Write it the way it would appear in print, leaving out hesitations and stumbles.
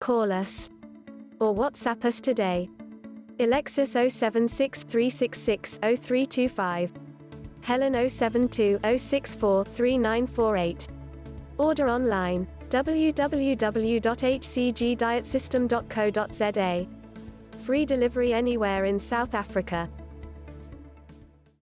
Call us or WhatsApp us today. Alexis 076 366 0325. Helen 072 064 3948. Order online www.hcgdietsystem.co.za. Free delivery anywhere in South Africa.